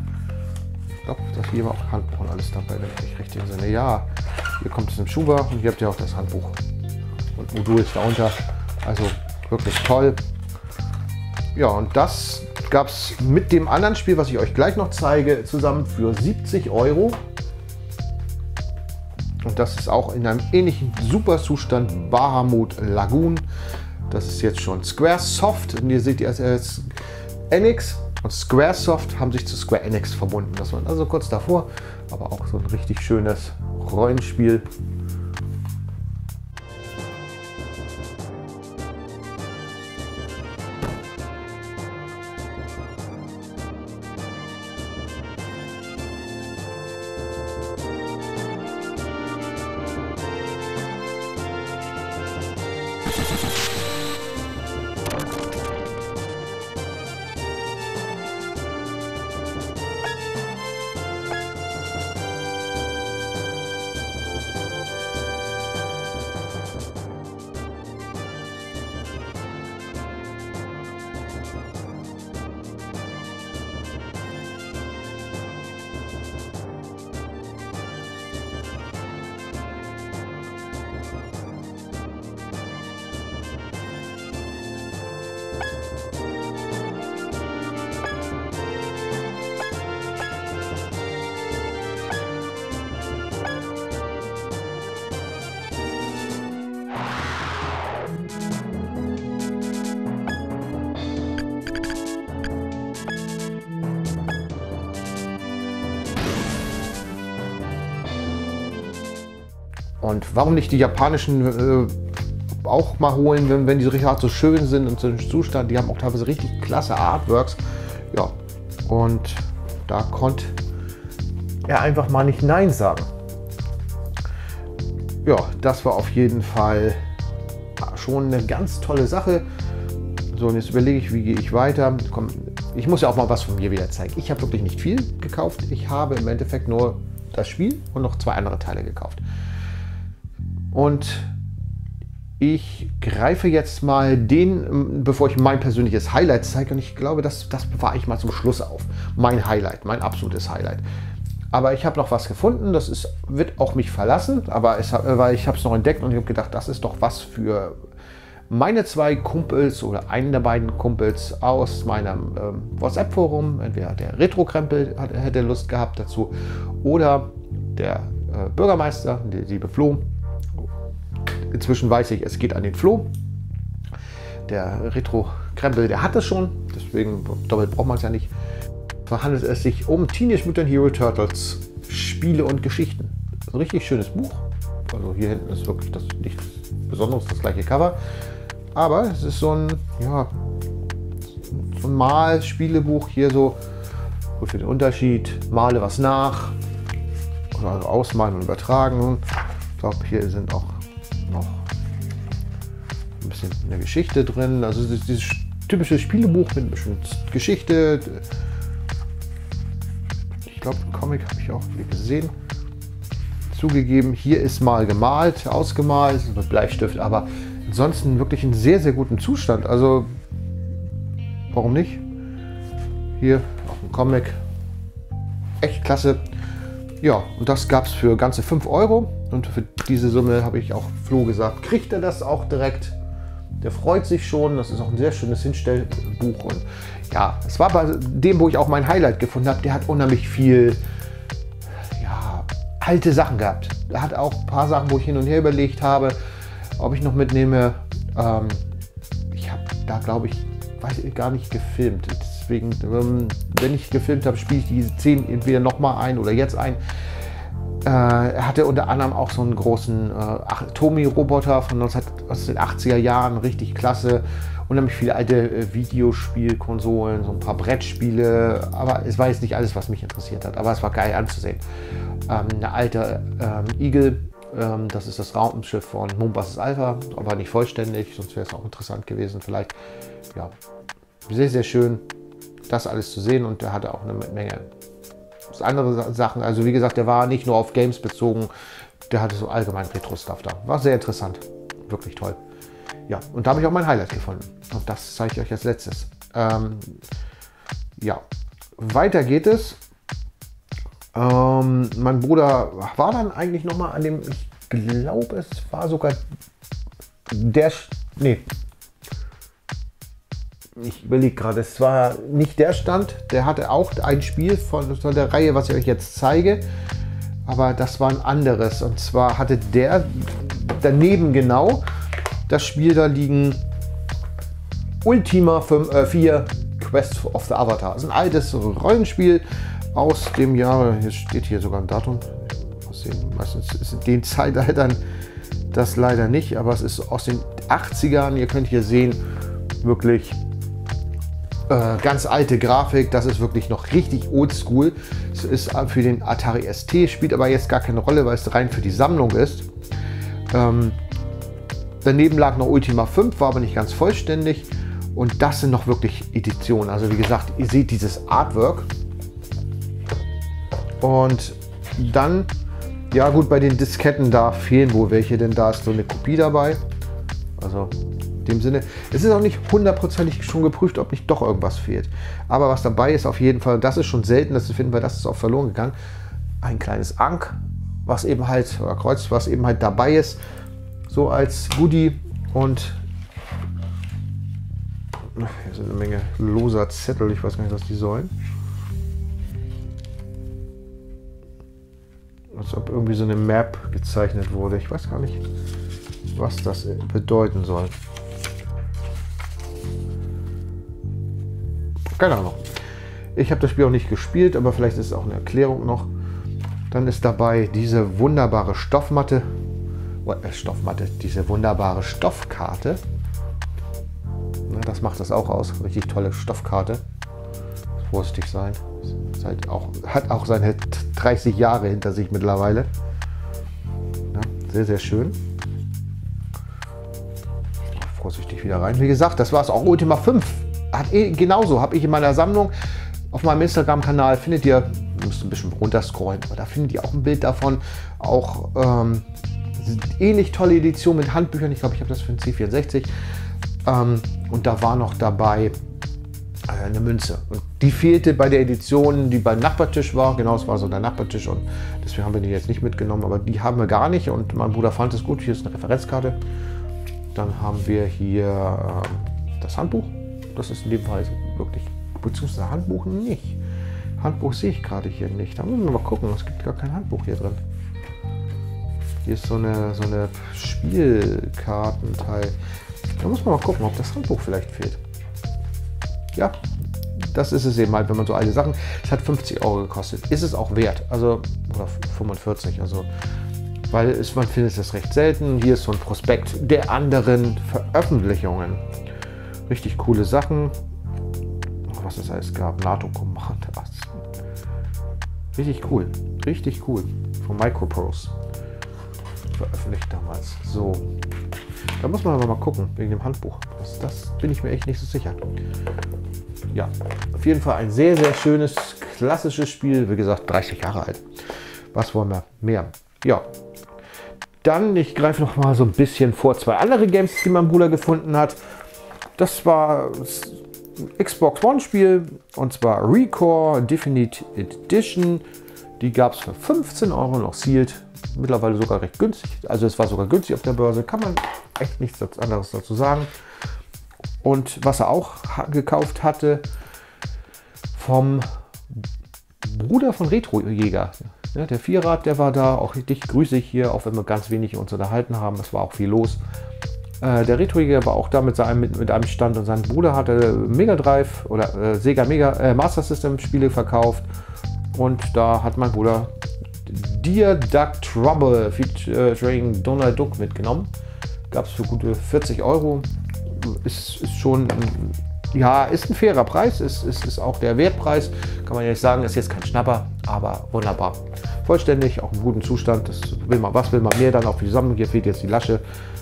Ich glaube, dass hier war auch Handbuch und alles dabei, wenn ich mich richtig entsinne. Ja, hier kommt es im Schuber und hier habt ihr auch das Handbuch und Modul ist darunter. Also wirklich toll. Ja, und das gab es mit dem anderen Spiel, was ich euch gleich noch zeige, zusammen für siebzig Euro. Und das ist auch in einem ähnlichen Super-Zustand, Bahamut Lagoon. Das ist jetzt schon Squaresoft. Und hier seht ihr als Enix und Squaresoft haben sich zu Square Enix verbunden. Das war also kurz davor, aber auch so ein richtig schönes Rollenspiel. Und warum nicht die japanischen äh, auch mal holen, wenn, wenn die so richtig so schön sind und so im Zustand. Die haben auch teilweise richtig klasse Artworks. Ja, und da konnte er einfach mal nicht Nein sagen. Ja, das war auf jeden Fall schon eine ganz tolle Sache. So, und jetzt überlege ich, wie gehe ich weiter. Komm, ich muss ja auch mal was von mir wieder zeigen. Ich habe wirklich nicht viel gekauft. Ich habe im Endeffekt nur das Spiel und noch zwei andere Teile gekauft. Und ich greife jetzt mal den, bevor ich mein persönliches Highlight zeige. Und ich glaube, das, das bewahre ich mal zum Schluss auf. Mein Highlight, mein absolutes Highlight. Aber ich habe noch was gefunden, das ist, wird auch mich verlassen, aber es, weil ich habe es noch entdeckt und ich habe gedacht, das ist doch was für meine zwei Kumpels oder einen der beiden Kumpels aus meinem ähm, WhatsApp-Forum. Entweder der Retro-Krempel hätte Lust gehabt dazu oder der äh, Bürgermeister, der liebe Flo. Inzwischen weiß ich, es geht an den Flo. Der Retro-Krempel, der hat es schon, deswegen doppelt braucht man es ja nicht. Da handelt es sich um Teenage Mutant Hero Turtles Spiele und Geschichten. Ein richtig schönes Buch. Also hier hinten ist wirklich das nichts Besonderes, das gleiche Cover. Aber es ist so ein, ja, so ein Mal-Spielebuch hier so. Gut für den Unterschied. Male was nach. Also ausmalen und übertragen. Ich glaube, hier sind auch noch ein bisschen eine Geschichte drin. Also dieses typische Spielebuch mit ein bisschen Geschichte. Ich glaube, einen Comic habe ich auch gesehen. Zugegeben, hier ist mal gemalt, ausgemalt mit Bleistift, aber ansonsten wirklich in sehr, sehr gutem Zustand. Also, warum nicht? Hier auch ein Comic. Echt klasse. Ja, und das gab es für ganze fünf Euro. Und für diese Summe habe ich auch Flo gesagt, kriegt er das auch direkt. Der freut sich schon. Das ist auch ein sehr schönes Hinstellbuch. Und ja, es war bei dem, wo ich auch mein Highlight gefunden habe. Der hat unheimlich viel, ja, alte Sachen gehabt. Er hat auch ein paar Sachen, wo ich hin und her überlegt habe, ob ich noch mitnehme. Ähm, ich habe da, glaube ich, weiß ich, gar nicht gefilmt. Deswegen, ähm, wenn ich gefilmt habe, spiele ich diese zehn entweder nochmal ein oder jetzt ein. Äh, er hatte unter anderem auch so einen großen äh, Tomy-Roboter von aus den achtziger Jahren, richtig klasse. Unheimlich viele alte äh, Videospielkonsolen, so ein paar Brettspiele. Aber es war jetzt nicht alles, was mich interessiert hat. Aber es war geil anzusehen. Ähm, eine alte ähm, Eagle, ähm, das ist das Raumschiff von Moonbus Alpha, aber nicht vollständig, sonst wäre es auch interessant gewesen. Vielleicht, ja, sehr, sehr schön, das alles zu sehen. Und er hatte auch eine Menge andere Sachen. Also wie gesagt, der war nicht nur auf Games bezogen, der hatte so allgemein Retro-Stuff da. War sehr interessant. Wirklich toll. Ja, und da habe ich auch mein Highlight gefunden. Und das zeige ich euch als letztes. Ähm, ja, weiter geht es. Ähm, mein Bruder war dann eigentlich nochmal an dem, ich glaube, es war sogar der, nee, ich überlege gerade, es war nicht der Stand, der hatte auch ein Spiel von, von der Reihe, was ich euch jetzt zeige, aber das war ein anderes. Und zwar hatte der daneben genau das Spiel da liegen, Ultima vier Quest of the Avatar. Das ist ein altes Rollenspiel aus dem Jahre, hier steht hier sogar ein Datum, aus den, meistens ist in den Zeitaltern das leider nicht, aber es ist aus den achtzigern, ihr könnt hier sehen, wirklich äh, ganz alte Grafik, das ist wirklich noch richtig oldschool. Es ist für den Atari S T, spielt aber jetzt gar keine Rolle, weil es rein für die Sammlung ist. Ähm, daneben lag noch Ultima fünf, war aber nicht ganz vollständig. Und das sind noch wirklich Editionen. Also wie gesagt, ihr seht dieses Artwork. Und dann, ja gut, bei den Disketten, da fehlen wohl welche, denn da ist so eine Kopie dabei. Also in dem Sinne, es ist auch nicht hundertprozentig schon geprüft, ob nicht doch irgendwas fehlt. Aber was dabei ist auf jeden Fall, das ist schon selten, das zu finden, weil das ist auch verloren gegangen. Ein kleines Ankh, was eben halt, oder Kreuz, was eben halt dabei ist, so als Goodie. Und hier sind eine Menge loser Zettel, ich weiß gar nicht, was die sollen. Als ob irgendwie so eine Map gezeichnet wurde. Ich weiß gar nicht, was das bedeuten soll. Keine Ahnung. Ich habe das Spiel auch nicht gespielt, aber vielleicht ist es auch eine Erklärung noch. Dann ist dabei diese wunderbare Stoffmatte. äh, Stoffmatte, diese wunderbare Stoffkarte. Na, das macht das auch aus. Richtig tolle Stoffkarte. Vorsichtig sein. Seit auch, hat auch seine dreißig Jahre hinter sich mittlerweile. Ja, sehr, sehr schön. Vorsichtig wieder rein. Wie gesagt, das war es auch. Ultima fünf. Hat eh, genauso habe ich in meiner Sammlung. Auf meinem Instagram-Kanal findet ihr, ihr müsst ein bisschen runterscrollen, aber da findet ihr auch ein Bild davon. Auch ähm, ähnlich tolle Edition mit Handbüchern. Ich glaube, ich habe das für den C vierundsechzig. Ähm, und da war noch dabei äh, eine Münze. Und die fehlte bei der Edition, die beim Nachbartisch war. Genau, es war so der Nachbartisch und deswegen haben wir die jetzt nicht mitgenommen. Aber die haben wir gar nicht und mein Bruder fand es gut. Hier ist eine Referenzkarte. Dann haben wir hier ähm, das Handbuch. Das ist in dem Fall wirklich, beziehungsweise Handbuch nicht. Handbuch sehe ich gerade hier nicht. Da müssen wir mal gucken. Es gibt gar kein Handbuch hier drin. Hier ist so eine, so eine Spielkartenteil. Da muss man mal gucken, ob das Handbuch vielleicht fehlt. Ja, das ist es eben halt, wenn man so alte Sachen. Es hat fünfzig Euro gekostet. Ist es auch wert. Also, oder fünfundvierzig. Also, weil es, man findet es recht selten. Hier ist so ein Prospekt der anderen Veröffentlichungen. Richtig coole Sachen. Was es alles gab. NATO-Kommando. Richtig cool. Richtig cool. Von Microprose. Veröffentlicht damals. So. Da muss man aber mal gucken, wegen dem Handbuch. Das, das bin ich mir echt nicht so sicher. Ja, auf jeden Fall ein sehr, sehr schönes, klassisches Spiel. Wie gesagt, dreißig Jahre alt. Was wollen wir mehr? Ja. Dann, ich greife noch mal so ein bisschen vor, zwei andere Games, die mein Bruder gefunden hat. Das war ein Xbox One Spiel, und zwar Recore Definite Edition. Die gab es für fünfzehn Euro noch sealed. Mittlerweile sogar recht günstig. Also es war sogar günstig auf der Börse. Kann man echt nichts anderes dazu sagen. Und was er auch gekauft hatte vom Bruder von Retrojäger. Ja, der Vierrad, der war da. Auch dich grüße ich hier, auch wenn wir ganz wenig uns unterhalten haben. Es war auch viel los. Äh, der Retrojäger war auch da mit, seinem, mit, mit einem Stand und sein Bruder hatte Mega Drive oder äh, Sega Mega äh, Master System Spiele verkauft. Und da hat mein Bruder Dear Duck Trouble featuring Donald Duck mitgenommen. Gab es für gute vierzig Euro. Ist, ist schon, ein, ja, ist ein fairer Preis. Ist, ist, ist auch der Wertpreis. Kann man ja nicht sagen, ist jetzt kein Schnapper, aber wunderbar. Vollständig, auch im guten Zustand. Das will man, was will man mehr dann auch für die Sammlung? Hier fehlt jetzt die Lasche.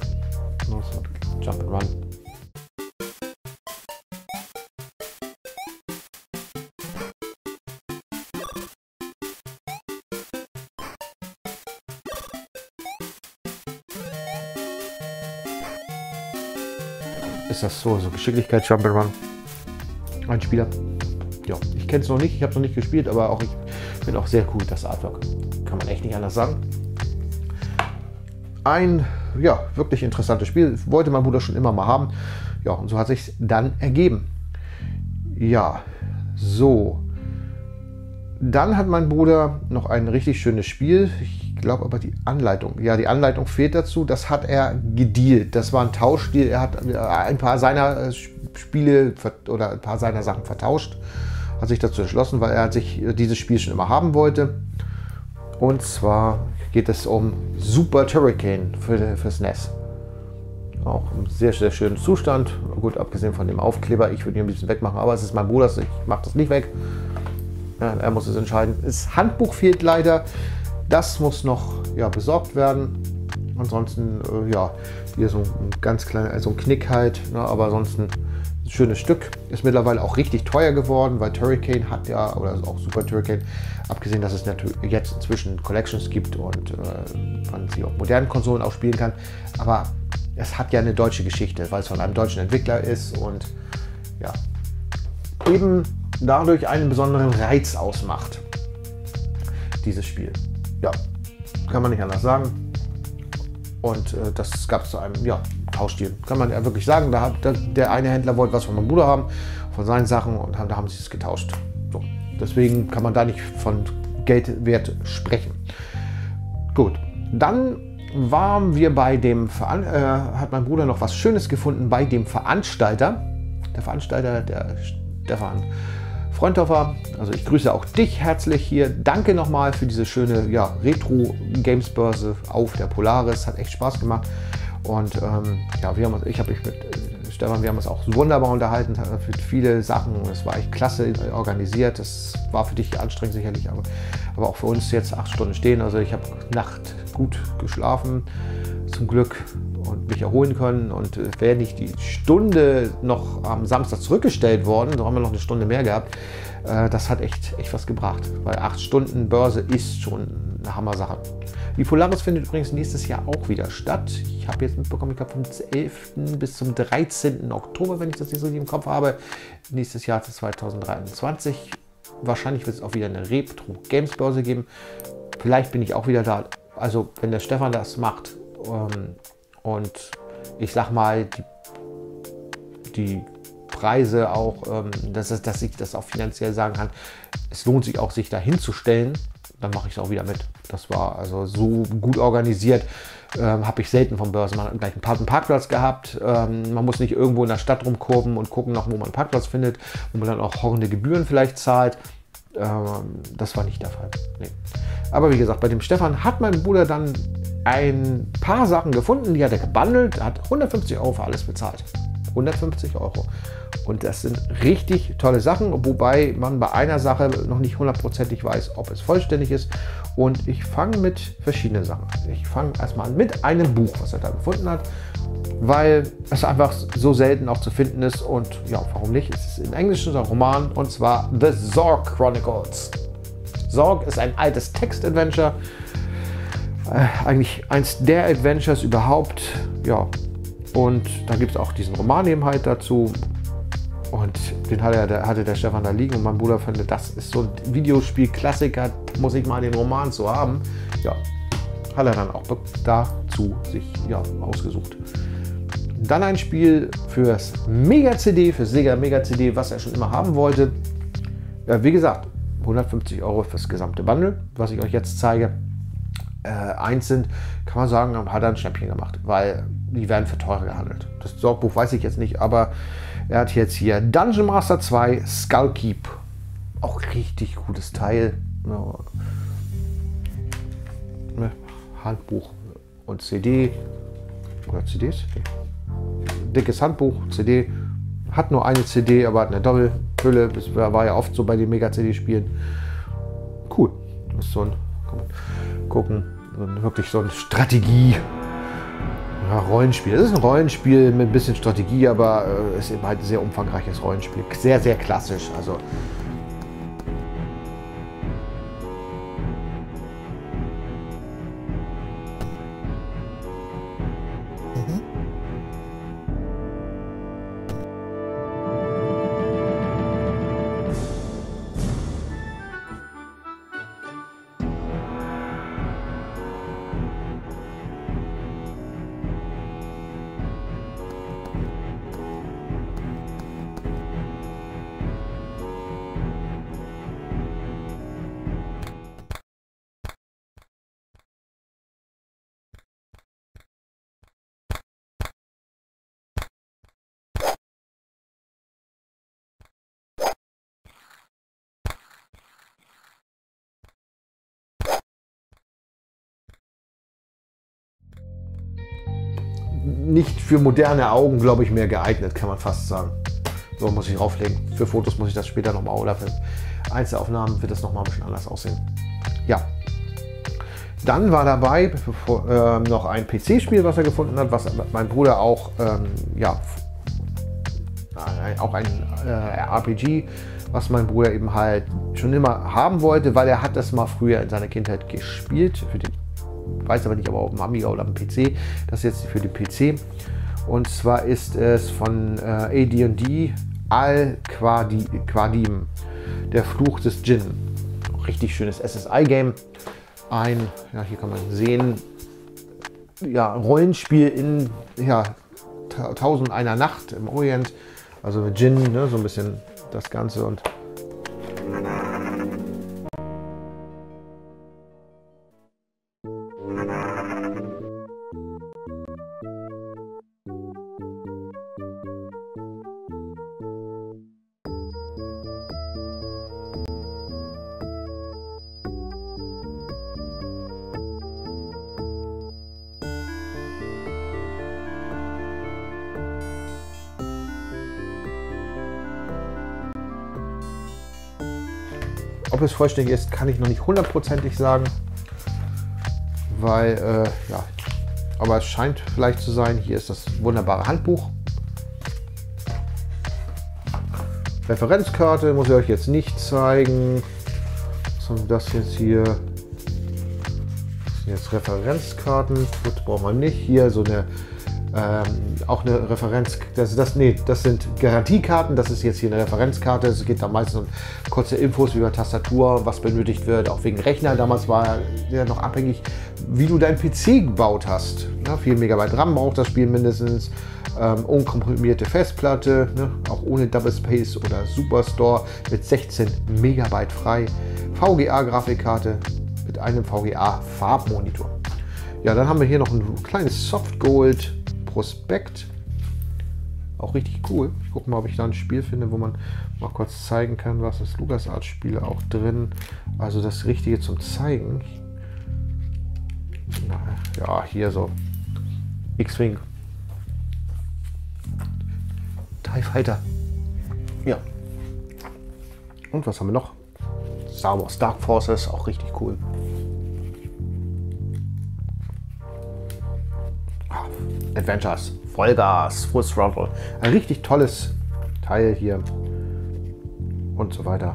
Jump and Run. Ist das so, so Geschicklichkeit, Jump and Run? Ein Spieler. Ja, ich kenne es noch nicht, ich habe es noch nicht gespielt, aber auch ich finde auch sehr cool das Artwork. Kann man echt nicht anders sagen. Ein, ja, wirklich interessantes Spiel. Wollte mein Bruder schon immer mal haben. Ja, und so hat sich dann ergeben. Ja, so. Dann hat mein Bruder noch ein richtig schönes Spiel. Ich glaube aber die Anleitung. Ja, die Anleitung fehlt dazu. Das hat er gedealt. Das war ein Tauschdeal. Er hat ein paar seiner Spiele oder ein paar seiner Sachen vertauscht. Hat sich dazu entschlossen, weil er sich dieses Spiel schon immer haben wollte. Und zwar geht es um Super Turrican für fürs N E S. Auch im sehr, sehr schönen Zustand. Gut, abgesehen von dem Aufkleber. Ich würde ihn ein bisschen wegmachen, aber es ist mein Bruder. Ich mache das nicht weg. Ja, er muss es entscheiden. Das Handbuch fehlt leider. Das muss noch ja, besorgt werden. Ansonsten, äh, ja, hier so ein ganz kleiner, also ein Knick halt. Ne, aber ansonsten ein schönes Stück. Ist mittlerweile auch richtig teuer geworden, weil Turrican hat ja, oder auch Super Turrican, abgesehen, dass es natürlich jetzt inzwischen Collections gibt und äh, man sie auf modernen Konsolen auch spielen kann. Aber es hat ja eine deutsche Geschichte, weil es von einem deutschen Entwickler ist und ja, eben dadurch einen besonderen Reiz ausmacht, dieses Spiel. Ja, kann man nicht anders sagen. Und äh, das gab es zu einem ja, Tauschdeal. Kann man ja wirklich sagen. Da hat der, der eine Händler wollte was von meinem Bruder haben, von seinen Sachen, und haben, da haben sie es getauscht. So. Deswegen kann man da nicht von Geldwert sprechen. Gut, dann waren wir bei dem Veran äh, hat mein Bruder noch was Schönes gefunden bei dem Veranstalter. Der Veranstalter, der Stefan Freundhofer. Also ich grüße auch dich herzlich hier. Danke nochmal für diese schöne ja, Retro-Games-Börse auf der Polaris. Hat echt Spaß gemacht. Und ähm, ja, wir haben uns, ich habe mich mit äh, Stefan, wir haben uns auch wunderbar unterhalten für viele Sachen. Es war echt klasse organisiert. Das war für dich anstrengend sicherlich, aber, aber auch für uns jetzt acht Stunden stehen. Also ich habe Nacht gut geschlafen, zum Glück, und mich erholen können. Und äh, wäre nicht die Stunde noch am Samstag zurückgestellt worden, so haben wir noch eine Stunde mehr gehabt. Äh, das hat echt, echt was gebracht, weil acht Stunden Börse ist schon eine Hammer-Sache. Die Polaris findet übrigens nächstes Jahr auch wieder statt. Ich habe jetzt mitbekommen, ich glaube vom elften bis zum dreizehnten Oktober, wenn ich das nicht so richtig im Kopf habe. Nächstes Jahr zweitausenddreiundzwanzig. Wahrscheinlich wird es auch wieder eine Retro-Games-Börse geben. Vielleicht bin ich auch wieder da. Also wenn der Stefan das macht ähm, und ich sag mal, die, die Preise auch, ähm, dass, es, dass ich das auch finanziell sagen kann, es lohnt sich auch, sich da hinzustellen, dann mache ich es auch wieder mit. Das war also so gut organisiert, ähm, habe ich selten vom Börsenmann gleich einen, einen Parkplatz gehabt. Ähm, man muss nicht irgendwo in der Stadt rumkurven und gucken, noch, wo man einen Parkplatz findet, wo man dann auch horrende Gebühren vielleicht zahlt. Ähm, das war nicht der Fall. Nee. Aber wie gesagt, bei dem Stefan hat mein Bruder dann ein paar Sachen gefunden, die hat er gebundelt, hat hundertfünfzig Euro für alles bezahlt. hundertfünfzig Euro. Und das sind richtig tolle Sachen, wobei man bei einer Sache noch nicht hundertprozentig weiß, ob es vollständig ist. Und ich fange mit verschiedenen Sachen an. Ich fange erstmal an mit einem Buch, was er da gefunden hat, weil es einfach so selten auch zu finden ist. Und ja, warum nicht? Es ist in Englisch ein Roman, und zwar The Zork Chronicles. Zork ist ein altes Text-Adventure. Äh, eigentlich eins der Adventures überhaupt. Ja, und da gibt es auch diesen Roman eben halt dazu. Und den hatte der, hatte der Stefan da liegen. Und mein Bruder fand, das ist so ein Videospiel-Klassiker, muss ich mal den Roman zu haben. Ja, hat er dann auch dazu sich ja, ausgesucht. Dann ein Spiel fürs Mega-C D, für Sega Mega-C D, was er schon immer haben wollte. Ja, wie gesagt, hundertfünfzig Euro fürs gesamte Bundle, was ich euch jetzt zeige. Äh, einzeln kann man sagen, hat er ein Schnäppchen gemacht, weil die werden für teurer gehandelt. Das Sorgbuch weiß ich jetzt nicht, aber er hat jetzt hier Dungeon Master zwei Skullkeep. Auch richtig gutes Teil. Ja. Handbuch und C D. Oder C Ds? Dickes Handbuch, C D. Hat nur eine C D, aber hat eine Doppelhülle. Das war ja oft so bei den Mega-C D-Spielen. Cool. Das ist so ein, kann man gucken, so ein, wirklich so ein Strategie. Ja, Rollenspiel. Das ist ein Rollenspiel mit ein bisschen Strategie, aber es äh, ist eben halt ein sehr umfangreiches Rollenspiel. Sehr, sehr klassisch. Also nicht für moderne Augen, glaube ich, mehr geeignet, kann man fast sagen. So muss ich drauflegen. Für Fotos muss ich das später nochmal, oder für Einzelaufnahmen wird das nochmal ein bisschen anders aussehen. Ja. Dann war dabei bevor, äh, noch ein P C-Spiel, was er gefunden hat, was mein Bruder auch, ähm, ja, auch ein äh, R P G, was mein Bruder eben halt schon immer haben wollte, weil er hat das mal früher in seiner Kindheit gespielt, für den, weiß aber nicht, aber auf dem Amiga oder am P C, das ist jetzt für den P C. Und zwar ist es von äh, A D und D Al-Qadim, der Fluch des Djinn. Richtig schönes S S I-Game. Ein, ja, hier kann man sehen, ja, Rollenspiel in ja, Tausend einer Nacht im Orient. Also mit Djinn, ne, so ein bisschen das Ganze. Und ob es vollständig ist, kann ich noch nicht hundertprozentig sagen. Weil, äh, ja, aber es scheint vielleicht zu sein. Hier ist das wunderbare Handbuch. Referenzkarte muss ich euch jetzt nicht zeigen. Sondern das jetzt hier. Das sind jetzt Referenzkarten. Gut, brauchen wir nicht. Hier so eine, ähm, auch eine Referenz. Das, das, nee, das sind Garantiekarten. Das ist jetzt hier eine Referenzkarte. Es geht da meistens um kurze Infos über Tastatur, was benötigt wird. Auch wegen Rechner. Damals war ja noch abhängig, wie du dein P C gebaut hast. Ja, vier Megabyte RAM braucht das Spiel mindestens. Ähm, unkomprimierte Festplatte, ne? Auch ohne Double Space oder Superstore mit sechzehn Megabyte frei. V G A-Grafikkarte mit einem V G A-Farbmonitor. Ja, dann haben wir hier noch ein kleines Softgold-Prospekt. Auch richtig cool. Ich gucke mal, ob ich da ein Spiel finde, wo man mal kurz zeigen kann, was das LucasArts-Spiele auch drin. Also das Richtige zum Zeigen. Na, ja, hier so X-Wing. TIE Fighter. Ja. Und was haben wir noch? Star Wars Dark Forces, auch richtig cool. Ah, Adventures, Vollgas, Full Throttle. Ein richtig tolles Teil hier. Und so weiter.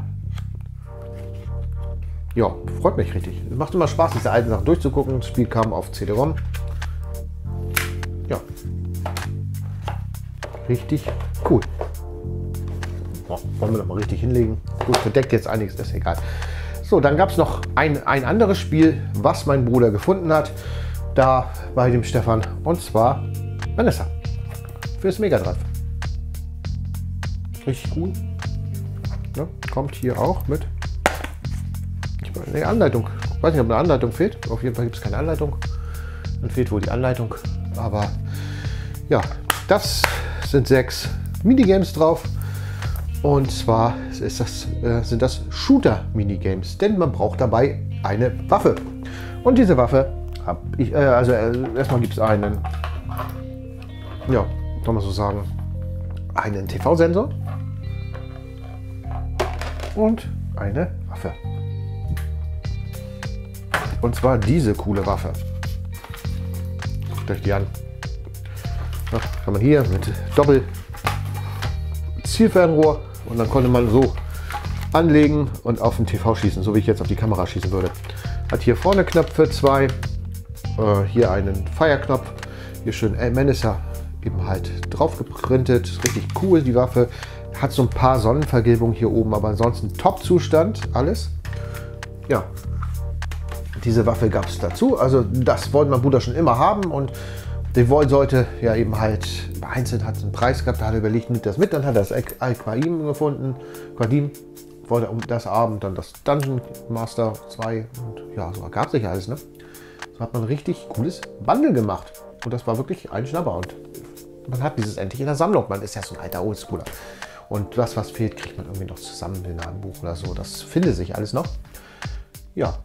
Ja, freut mich richtig. Es macht immer Spaß, diese alten Sachen durchzugucken. Das Spiel kam auf C D-ROM. Ja. Richtig cool. Oh, wollen wir noch mal richtig hinlegen. Gut, verdeckt jetzt einiges, ist egal. So, dann gab es noch ein, ein anderes Spiel, was mein Bruder gefunden hat, da bei dem Stefan, und zwar Vanessa fürs Mega Drive. Richtig cool. Ja, kommt hier auch mit eine Anleitung. Ich weiß nicht, ob eine Anleitung fehlt. Auf jeden Fall gibt es keine Anleitung. Dann fehlt wohl die Anleitung. Aber ja, das sind sechs Minigames drauf. Und zwar ist das, äh, sind das Shooter-Minigames, denn man braucht dabei eine Waffe. Und diese Waffe habe ich, äh, also äh, erstmal gibt es einen, ja, kann man so sagen, einen T V-Sensor und eine Waffe. Und zwar diese coole Waffe. Guckt euch die an. Ja, kann man hier mit Doppel Zielfernrohr und dann konnte man so anlegen und auf den T V schießen, so wie ich jetzt auf die Kamera schießen würde. Hat hier vorne Knöpfe, zwei, äh, hier einen Fire-Knopf, hier schön Vanessa eben halt drauf geprintet, richtig cool die Waffe, hat so ein paar Sonnenvergilbungen hier oben, aber ansonsten Top-Zustand, alles. Ja, diese Waffe gab es dazu, also das wollte mein Bruder schon immer haben und die sollte ja eben halt, einzeln hat es einen Preis gehabt, da hat er überlegt, nimmt das mit, dann hat er das Al-Qaim gefunden, Qadim, wollte um das Abend dann das Dungeon Master zwei und ja, so gab es sich alles, ne? So hat man ein richtig cooles Bundle gemacht und das war wirklich ein Schnapper und man hat dieses endlich in der Sammlung, man ist ja so ein alter Oldschooler und das, was fehlt, kriegt man irgendwie noch zusammen in einem Buch oder so, das findet sich alles noch. Ja.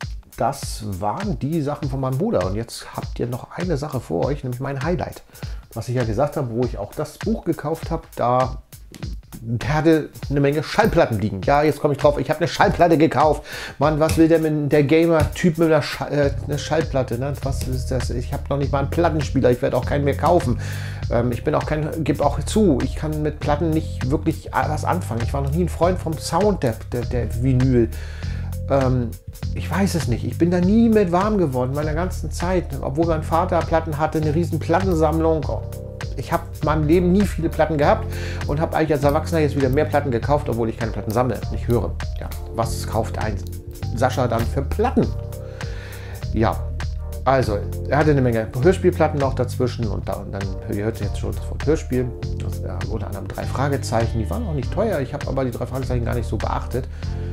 Das waren die Sachen von meinem Bruder. Und jetzt habt ihr noch eine Sache vor euch, nämlich mein Highlight. Was ich ja gesagt habe, wo ich auch das Buch gekauft habe, da der hatte eine Menge Schallplatten liegen. Ja, jetzt komme ich drauf, ich habe eine Schallplatte gekauft. Mann, was will der, mit, der Gamer-Typ mit einer, Schall, äh, eine Schallplatte? Ne? Was ist das? Ich habe noch nicht mal einen Plattenspieler, ich werde auch keinen mehr kaufen. Ähm, ich bin auch kein, gebe auch zu, ich kann mit Platten nicht wirklich was anfangen. Ich war noch nie ein Freund vom Sound der, der, der Vinyl. Ähm, ich weiß es nicht. Ich bin da nie mit warm geworden, meiner ganzen Zeit. Obwohl mein Vater Platten hatte, eine riesen Plattensammlung. Ich habe in meinem Leben nie viele Platten gehabt und habe eigentlich als Erwachsener jetzt wieder mehr Platten gekauft, obwohl ich keine Platten sammle, nicht höre. Ja, was kauft ein Sascha dann für Platten? Ja, also, er hatte eine Menge Hörspielplatten noch dazwischen und, da, und dann, ihr hört jetzt schon das Wort Hörspiel. Das, äh, unter anderem drei Fragezeichen, die waren auch nicht teuer. Ich habe aber die drei Fragezeichen gar nicht so beachtet.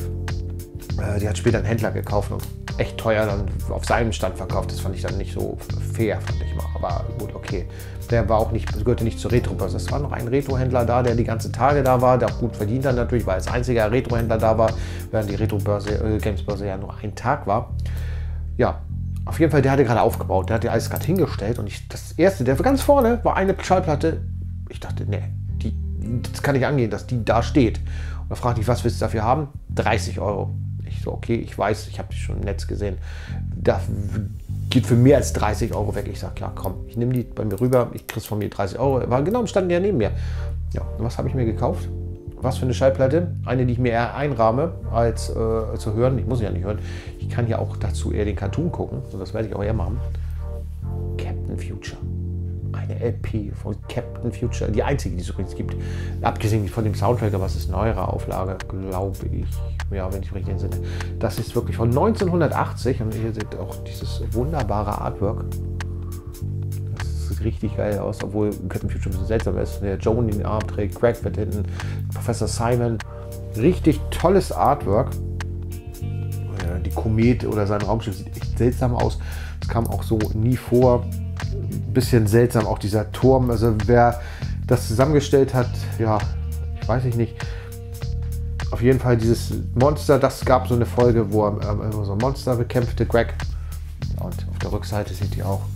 Die hat später ein Händler gekauft und echt teuer dann auf seinem Stand verkauft. Das fand ich dann nicht so fair, fand ich mal. Aber gut, okay. Der war auch nicht, gehörte nicht zur Retro-Börse. Es war noch ein Retro-Händler da, der die ganzen Tage da war, der auch gut verdient hat natürlich, weil als einziger Retro-Händler da war, während die Retro-Börse, äh, Games-Börse ja nur ein Tag war. Ja, auf jeden Fall, der hatte gerade aufgebaut. Der hat die alles gerade hingestellt und ich, das erste, der ganz vorne war eine Schallplatte. Ich dachte, nee, die, das kann nicht angehen, dass die da steht. Und da fragte ich, was willst du dafür haben? dreißig Euro. ich so, okay, ich weiß, ich habe die schon im Netz gesehen. Da geht für mehr als dreißig Euro weg. Ich sage, ja komm, ich nehme die bei mir rüber, ich kriege von mir dreißig Euro. War genau, standen ja neben mir. Ja, und was habe ich mir gekauft? Was für eine Schallplatte? Eine, die ich mir eher einrahme, als äh, zu hören. Ich muss ja nicht hören. Ich kann ja auch dazu eher den Cartoon gucken. So, das werde ich auch eher machen. Captain Future. Eine L P von Captain Future. Die einzige, die es übrigens gibt. Abgesehen von dem Soundtrack, aber es ist neuere Auflage, glaube ich. Ja, wenn ich mich richtig entsinne. Das ist wirklich von neunzehnhundertachtzig. Und ihr seht auch dieses wunderbare Artwork. Richtig geil aus, obwohl Captain Future ein bisschen seltsam ist. Der Joe in den Arm trägt, Greg wird hinten, Professor Simon. Richtig tolles Artwork. Die Komet oder sein Raumschiff sieht echt seltsam aus. Das kam auch so nie vor. Ein bisschen seltsam auch dieser Turm. Also wer das zusammengestellt hat, ja, ich weiß ich nicht. Auf jeden Fall dieses Monster, das gab so eine Folge, wo er ähm, so ein Monster bekämpfte, Greg. Und auf der Rückseite seht ihr auch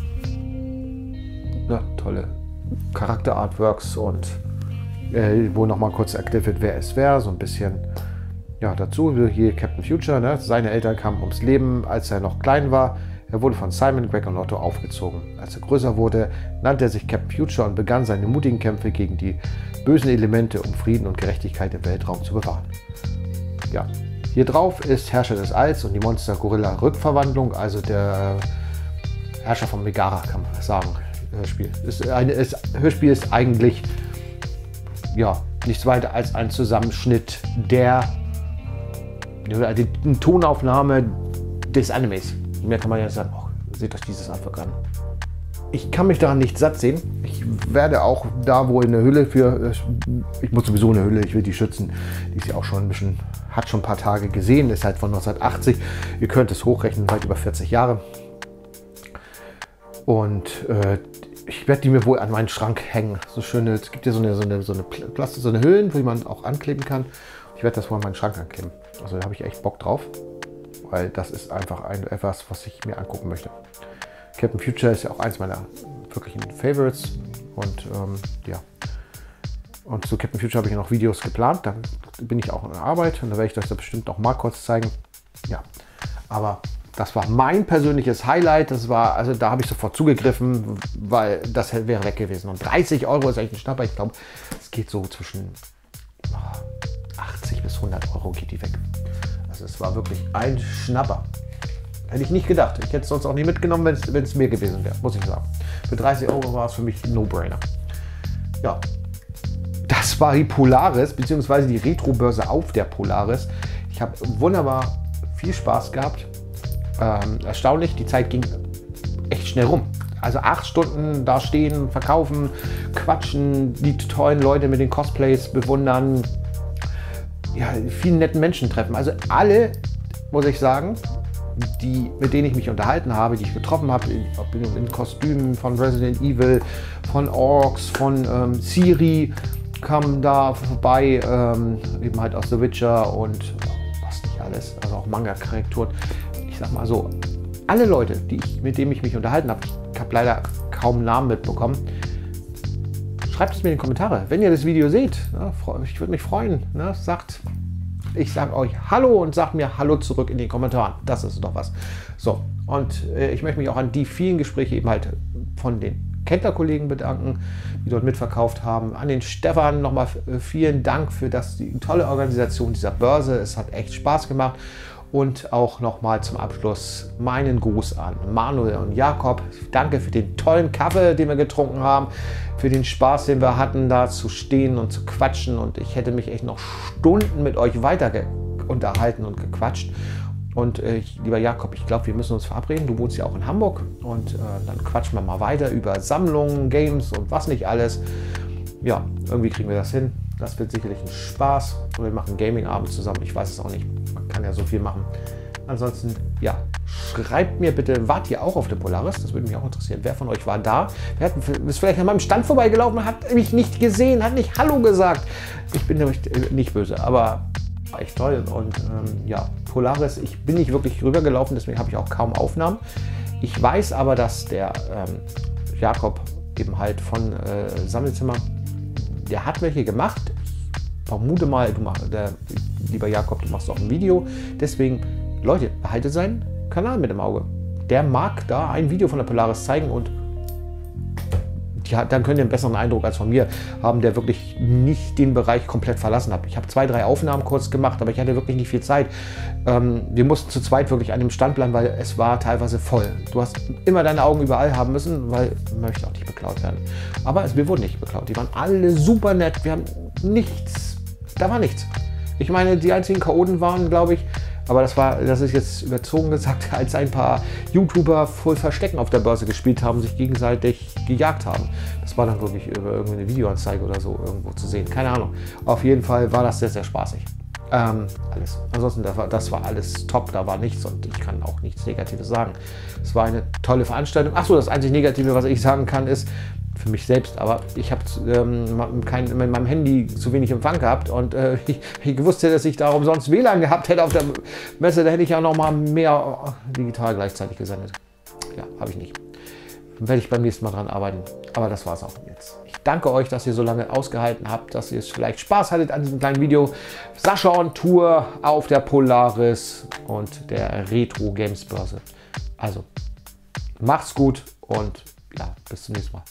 ja, tolle Charakter-Artworks und äh, wo nochmal kurz erklärt wird, wer es wäre, so ein bisschen ja, dazu. Hier Captain Future, ne? Seine Eltern kamen ums Leben, als er noch klein war. Er wurde von Simon, Greg und Otto aufgezogen. Als er größer wurde, nannte er sich Captain Future und begann seine mutigen Kämpfe gegen die bösen Elemente, um Frieden und Gerechtigkeit im Weltraum zu bewahren. Ja, hier drauf ist Herrscher des Alls und die Monster-Gorilla-Rückverwandlung, also der Herrscher von Megara, kann man sagen. Hörspiel. Ist eine, ist, Hörspiel ist eigentlich ja, nichts weiter als ein Zusammenschnitt der, der die, die Tonaufnahme des Animes. Mehr kann man ja sagen, oh, seht euch dieses Artwork an. Ich kann mich daran nicht satt sehen. Ich werde auch da, wo in der Hülle für, ich muss sowieso eine Hülle, ich will die schützen, die ist ja auch schon ein bisschen, hat schon ein paar Tage gesehen, ist halt von neunzehnhundertachtzig. Ihr könnt es hochrechnen, weit über vierzig Jahre. Und äh, ich werde die mir wohl an meinen Schrank hängen. So schöne, es gibt ja so eine, so eine, so eine Plastik, so eine Hüllen, wo man auch ankleben kann. Ich werde das wohl an meinen Schrank ankleben. Also da habe ich echt Bock drauf, weil das ist einfach ein, etwas, was ich mir angucken möchte. Captain Future ist ja auch eins meiner wirklichen Favorites. Und ähm, ja. Und zu Captain Future habe ich noch Videos geplant. Da bin ich auch in der Arbeit und da werde ich das da bestimmt noch mal kurz zeigen. Ja, aber das war mein persönliches Highlight. Das war, also da habe ich sofort zugegriffen, weil das wäre weg gewesen. Und dreißig Euro ist eigentlich ein Schnapper. Ich glaube, es geht so zwischen achtzig bis hundert Euro geht die weg. Also es war wirklich ein Schnapper. Hätte ich nicht gedacht. Ich hätte es sonst auch nicht mitgenommen, wenn es mehr gewesen wäre, muss ich sagen. Für dreißig Euro war es für mich ein No-Brainer. Ja, das war die Polaris, beziehungsweise die Retro-Börse auf der Polaris. Ich habe wunderbar viel Spaß gehabt. Ähm, erstaunlich, die Zeit ging echt schnell rum. Also acht Stunden da stehen, verkaufen, quatschen, die tollen Leute mit den Cosplays bewundern, ja, vielen netten Menschen treffen. Also alle, muss ich sagen, die, mit denen ich mich unterhalten habe, die ich getroffen habe, in, in Kostümen von Resident Evil, von Orks, von ähm, Ciri, kamen da vorbei, ähm, eben halt aus The Witcher und was nicht alles, also auch Manga-Korrekturen. Ich sag mal so, alle Leute, die ich, mit denen ich mich unterhalten habe, ich habe leider kaum Namen mitbekommen, schreibt es mir in die Kommentare, wenn ihr das Video seht. Ne, ich würde mich freuen. Ne, sagt, ich sage euch Hallo und sagt mir Hallo zurück in den Kommentaren. Das ist doch was. So, und äh, ich möchte mich auch an die vielen Gespräche eben halt von den Kendler-Kollegen bedanken, die dort mitverkauft haben. An den Stefan nochmal vielen Dank für das, die tolle Organisation dieser Börse. Es hat echt Spaß gemacht. Und auch nochmal zum Abschluss meinen Gruß an Manuel und Jakob. Danke für den tollen Kaffee, den wir getrunken haben, für den Spaß, den wir hatten, da zu stehen und zu quatschen. Und ich hätte mich echt noch Stunden mit euch weiter unterhalten und gequatscht. Und äh, lieber Jakob, ich glaube, wir müssen uns verabreden. Du wohnst ja auch in Hamburg. Und äh, dann quatschen wir mal weiter über Sammlungen, Games und was nicht alles. Ja, irgendwie kriegen wir das hin. Das wird sicherlich ein Spaß. Und wir machen Gaming-Abend zusammen. Ich weiß es auch nicht. Man kann ja so viel machen. Ansonsten, ja, schreibt mir bitte, wart ihr auch auf der Polaris? Das würde mich auch interessieren. Wer von euch war da? Wer hat, ist vielleicht an meinem Stand vorbeigelaufen, hat mich nicht gesehen, hat nicht Hallo gesagt. Ich bin nämlich nicht böse, aber war echt toll. Und ähm, ja, Polaris, ich bin nicht wirklich rübergelaufen, deswegen habe ich auch kaum Aufnahmen. Ich weiß aber, dass der ähm, Jakob eben halt von äh, Sammelzimmer, der hat welche gemacht. Ich vermute mal, du mach, der, lieber Jakob, du machst auch ein Video. Deswegen, Leute, behaltet seinen Kanal mit im Auge. Der mag da ein Video von der Polaris zeigen und ja, dann könnt ihr einen besseren Eindruck als von mir haben, der wirklich nicht den Bereich komplett verlassen hat. Ich habe zwei, drei Aufnahmen kurz gemacht, aber ich hatte wirklich nicht viel Zeit. Ähm, wir mussten zu zweit wirklich an dem Stand bleiben, weil es war teilweise voll. Du hast immer deine Augen überall haben müssen, weil man möchte auch nicht beklaut werden. Aber es, wir wurden nicht beklaut. Die waren alle super nett. Wir haben nichts, da war nichts. Ich meine, die einzigen Chaoten waren, glaube ich, aber das war, das ist jetzt überzogen gesagt, als ein paar YouTuber voll Verstecken auf der Börse gespielt haben, sich gegenseitig gejagt haben. Das war dann wirklich über irgendeine Videoanzeige oder so irgendwo zu sehen. Keine Ahnung. Auf jeden Fall war das sehr, sehr spaßig. Ähm, alles. Ansonsten, das war, das war alles top, da war nichts und ich kann auch nichts Negatives sagen. Es war eine tolle Veranstaltung. Achso, das einzig Negative, was ich sagen kann, ist, für mich selbst, aber ich habe ähm, kein, mit meinem Handy zu wenig Empfang gehabt und äh, ich, ich gewusst hätte, dass ich da umsonst W L A N gehabt hätte auf der Messe, da hätte ich ja noch mal mehr digital gleichzeitig gesendet. Ja, habe ich nicht. Dann werde ich beim nächsten Mal dran arbeiten, aber das war es auch jetzt. Ich danke euch, dass ihr so lange ausgehalten habt, dass ihr es vielleicht Spaß hattet an diesem kleinen Video. Sascha on Tour auf der Polaris und der Retro Games Börse. Also, macht's gut und ja, bis zum nächsten Mal.